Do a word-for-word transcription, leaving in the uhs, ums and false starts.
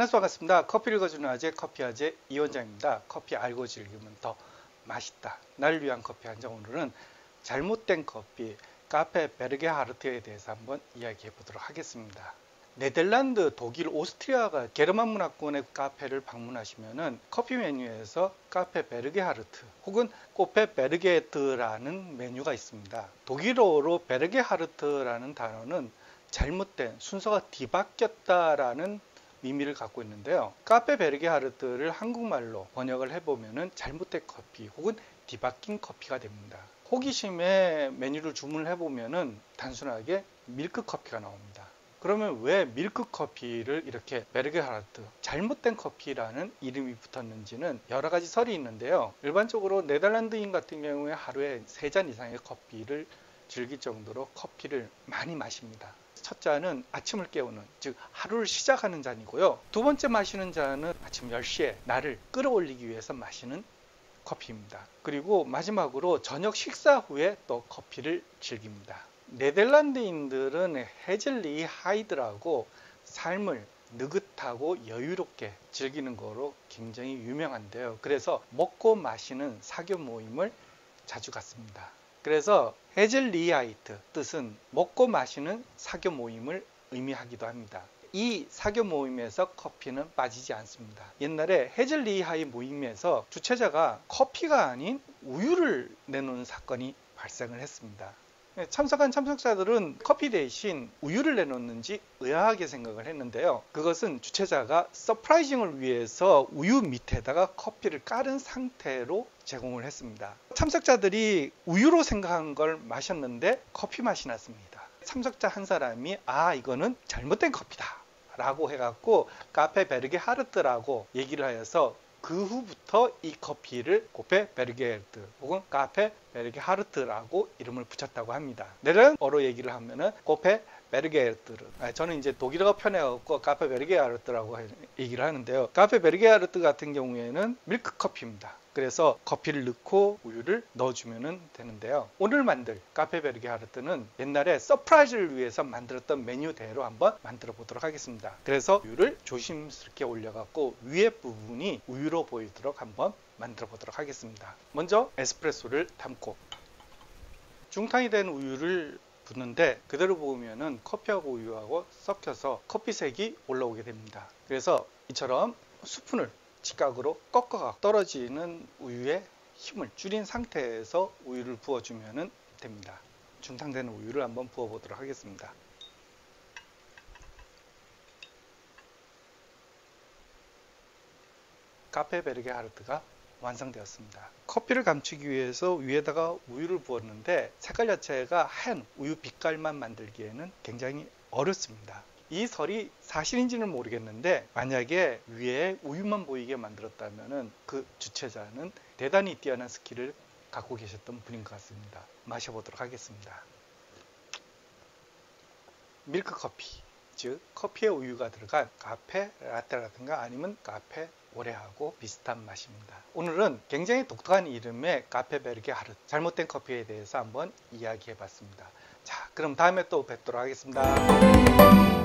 만나서 반갑습니다. 커피를 읽어주는 아재 커피아재 이원장입니다. 커피 알고 즐기면 더 맛있다. 나를 위한 커피 한 잔. 오늘은 잘못된 커피 카페 베르게하르트에 대해서 한번 이야기해 보도록 하겠습니다. 네덜란드, 독일, 오스트리아가 게르만 문화권의 카페를 방문하시면은 커피 메뉴에서 카페 베르게하르트 혹은 코페 베르게트라는 메뉴가 있습니다. 독일어로 베르게하르트라는 단어는 잘못된, 순서가 뒤바뀌었다라는 의미를 갖고 있는데요. 카페 베르게하르트를 한국말로 번역을 해보면은 잘못된 커피 혹은 뒤바뀐 커피가 됩니다. 호기심에 메뉴를 주문을 해보면은 단순하게 밀크 커피가 나옵니다. 그러면 왜 밀크 커피를 이렇게 베르게하르트, 잘못된 커피라는 이름이 붙었는지는 여러 가지 설이 있는데요. 일반적으로 네덜란드인 같은 경우에 하루에 세 잔 이상의 커피를 즐길 정도로 커피를 많이 마십니다. 첫 잔은 아침을 깨우는, 즉 하루를 시작하는 잔이고요. 두 번째 마시는 잔은 아침 열 시에 나를 끌어올리기 위해서 마시는 커피입니다. 그리고 마지막으로 저녁 식사 후에 또 커피를 즐깁니다. 네덜란드인들은 헤즐리 하이드라고 삶을 느긋하고 여유롭게 즐기는 거로 굉장히 유명한데요. 그래서 먹고 마시는 사교 모임을 자주 갖습니다. 그래서 헤즐리하이트 뜻은 먹고 마시는 사교 모임을 의미하기도 합니다. 이 사교 모임에서 커피는 빠지지 않습니다. 옛날에 헤즐리하이 모임에서 주최자가 커피가 아닌 우유를 내놓는 사건이 발생을 했습니다. 참석한 참석자들은 커피 대신 우유를 내놓는지 의아하게 생각을 했는데요. 그것은 주최자가 서프라이징을 위해서 우유 밑에다가 커피를 깔은 상태로 제공을 했습니다. 참석자들이 우유로 생각한 걸 마셨는데 커피 맛이 났습니다. 참석자 한 사람이 아 이거는 잘못된 커피다 라고 해갖고 카페 베르게하르트라고 얘기를 하여서 그 후부터 이 커피를 코페 베르게하르트 혹은 카페 베르게하르트라고 이름을 붙였다고 합니다. 네덜란드어로 얘기를 하면은 코페 베르게하르트. 저는 이제 독일어가 편해갖고 카페 베르게하르트라고 얘기를 하는데요. 카페 베르게하르트 같은 경우에는 밀크 커피입니다. 그래서 커피를 넣고 우유를 넣어주면 되는데요. 오늘 만들 카페 베르게하르트는 옛날에 서프라이즈를 위해서 만들었던 메뉴대로 한번 만들어 보도록 하겠습니다. 그래서 우유를 조심스럽게 올려갖고 위에 부분이 우유로 보이도록 한번 만들어 보도록 하겠습니다. 먼저 에스프레소를 담고 중탕이 된 우유를 붓는데 그대로 보면은 커피하고 우유하고 섞여서 커피색이 올라오게 됩니다. 그래서 이처럼 스푼을 직각으로 꺾어가 떨어지는 우유의 힘을 줄인 상태에서 우유를 부어주면 됩니다. 중탕된 우유를 한번 부어 보도록 하겠습니다. 카페 베르게하르트가 완성되었습니다. 커피를 감추기 위해서 위에다가 우유를 부었는데 색깔 자체가 하얀 우유 빛깔만 만들기에는 굉장히 어렵습니다. 이 설이 사실인지는 모르겠는데 만약에 위에 우유만 보이게 만들었다면 그 주최자는 대단히 뛰어난 스킬을 갖고 계셨던 분인 것 같습니다. 마셔보도록 하겠습니다. 밀크 커피, 즉 커피에 우유가 들어간 카페 라떼라든가 아니면 카페 오레하고 비슷한 맛입니다. 오늘은 굉장히 독특한 이름의 카페 베르게하르트, 잘못된 커피에 대해서 한번 이야기해 봤습니다. 자, 그럼 다음에 또 뵙도록 하겠습니다.